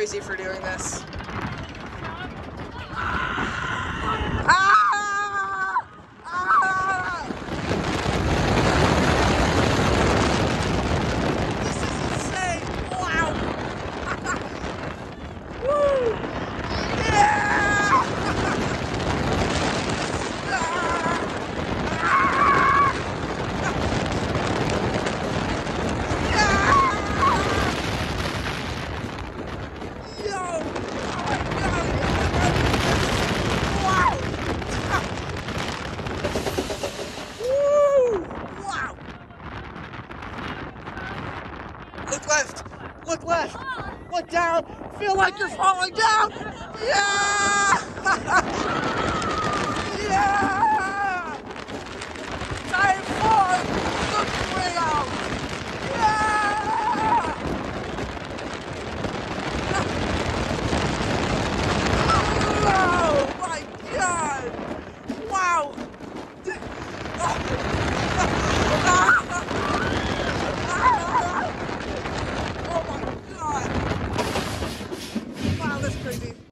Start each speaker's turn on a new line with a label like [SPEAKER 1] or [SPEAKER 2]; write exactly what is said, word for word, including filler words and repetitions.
[SPEAKER 1] crazy for doing this. Ah! Ah! This is insane! Wow! Woo! Yeah! Look left, look left, look down, feel like you're falling down.